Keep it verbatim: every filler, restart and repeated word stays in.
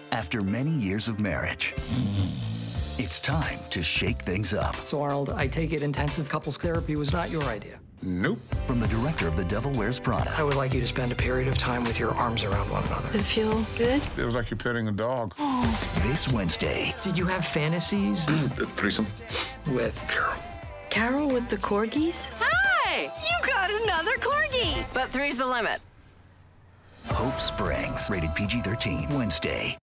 After many years of marriage, it's time to shake things up. So, Arnold, I take it intensive couples therapy was not your idea? Nope. From the director of The Devil Wears Prada. I would like you to spend a period of time with your arms around one another. Did it feel good? Feels like you're petting a dog. Oh. This Wednesday. Did you have fantasies? The threesome. With Carell. Carol with the corgis? Hi! You got another corgi! But three's the limit. Hope Springs. Rated P G thirteen. Wednesday.